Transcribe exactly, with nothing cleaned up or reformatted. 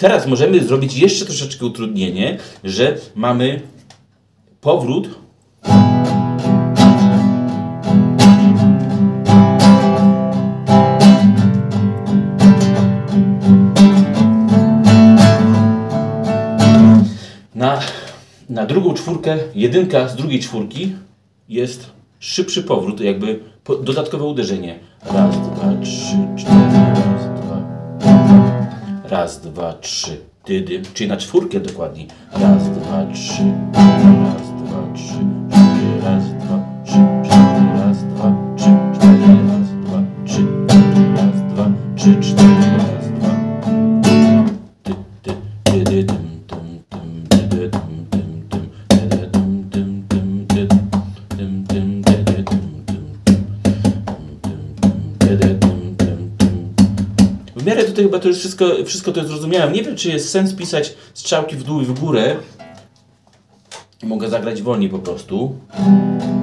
teraz możemy zrobić jeszcze troszeczkę utrudnienie, że mamy powrót na, na drugą czwórkę. Jedynka z drugiej czwórki jest szybszy powrót, jakby po, dodatkowe uderzenie. Raz, dwa, trzy, cztery, raz, dwa. Raz, dwa, trzy. Dydy, czyli na czwórkę dokładniej. Raz, dwa, trzy. Raz, dwa, trzy, cztery, raz, dwa, trzy, cztery, raz, dwa, trzy, cztery, raz, dwa, trzy, raz, dwa, trzy, cztery, raz, dwa. Dy, dy, dydy, dym, dym, dym, dydy, dym, dym, dym, dydy, dym, dym, dym, dydy, dym, dym, dydy, dym, dym, dym, dydy, dym, dym, dym. W miarę tutaj chyba to już wszystko, wszystko to zrozumiałem. Nie wiem, czy jest sens pisać strzałki w dół i w górę. Mogę zagrać wolniej po prostu.